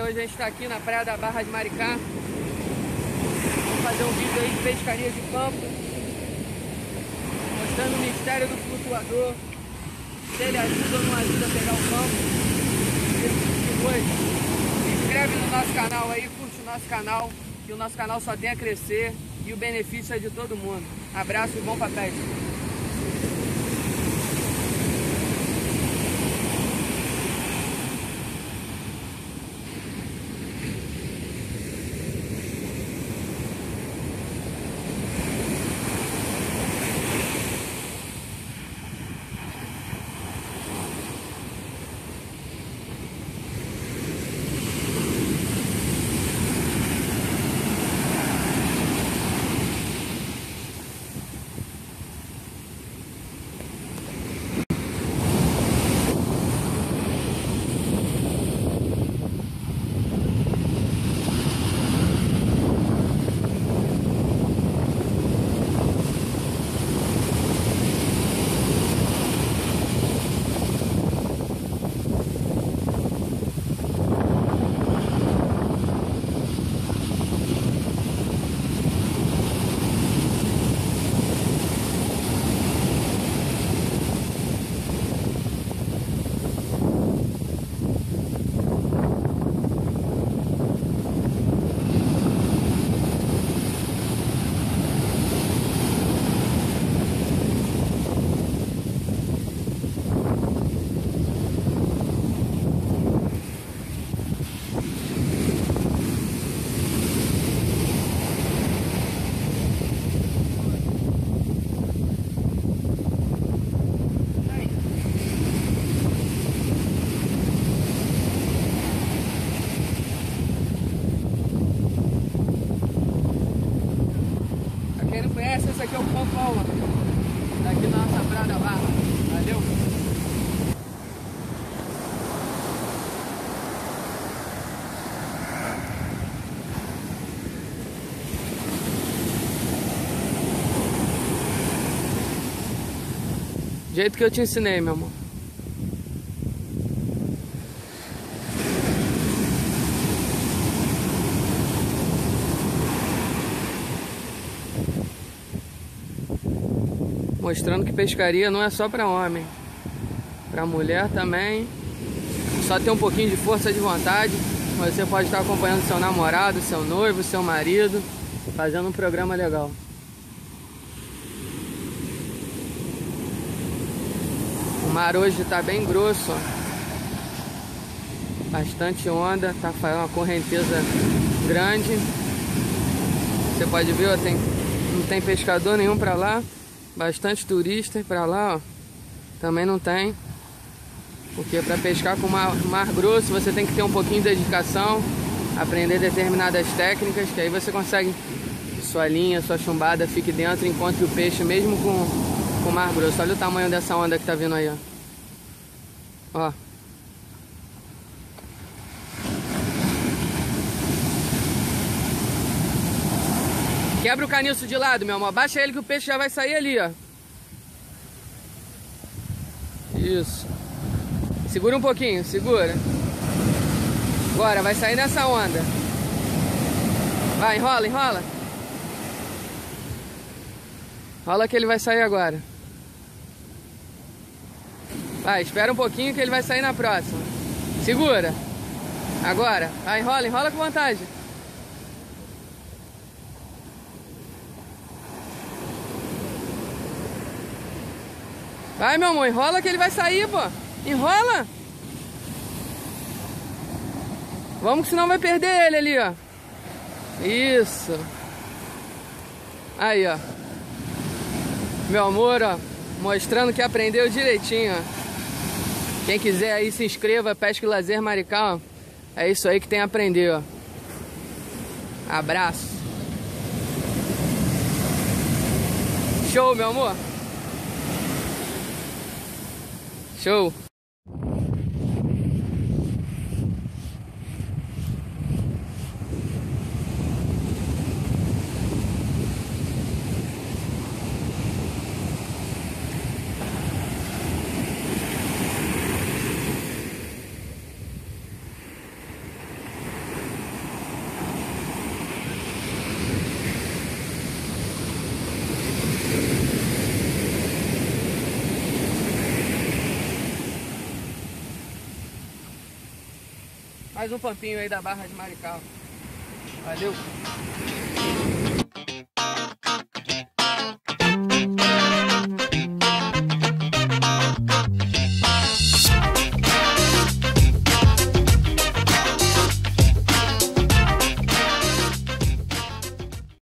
galera, hoje a gente está aqui na praia da Barra de Maricá. Vamos fazer um vídeo aí de pescaria de campo, mostrando o mistério do flutuador, se ele ajuda ou não ajuda a pegar o campo. Esse tipo de coisa. Se inscreve no nosso canal aí, curte o nosso canal, que o nosso canal só tem a crescer e o benefício é de todo mundo. Abraço e bom pra pesca. Quem não conhece, esse aqui é o Pampão, daqui na nossa Praia da Barra. Valeu! Do jeito que eu te ensinei, meu amor. Mostrando que pescaria não é só para homem, para mulher também. Só ter um pouquinho de força de vontade. Você pode estar acompanhando seu namorado, seu noivo, seu marido, fazendo um programa legal. O mar hoje está bem grosso, ó. Bastante onda, tá fazendo uma correnteza grande. Você pode ver, ó, não tem pescador nenhum para lá. Bastante turista para lá, ó. Também não tem. Porque para pescar com mar grosso você tem que ter um pouquinho de dedicação, aprender determinadas técnicas, que aí você consegue sua linha, sua chumbada fique dentro, encontre o peixe mesmo com mar grosso. Olha o tamanho dessa onda que tá vindo aí, ó. Ó. Quebra o caniço de lado, meu amor. Abaixa ele que o peixe já vai sair ali, ó. Isso. Segura um pouquinho, segura. Agora, vai sair nessa onda. Vai, enrola, enrola. Rola que ele vai sair agora. Vai, espera um pouquinho que ele vai sair na próxima. Segura. Agora. Vai, enrola, enrola com vantagem. Vai, meu amor, enrola que ele vai sair, pô. Enrola. Vamos que senão vai perder ele ali, ó. Isso. Aí, ó. Meu amor, ó. Mostrando que aprendeu direitinho, ó. Quem quiser aí se inscreva, Pesca e Lazer Maricá, ó. É isso aí que tem a aprender, ó. Abraço. Show, meu amor. Show! Mais um pampinho aí da Barra de Maricá. Valeu!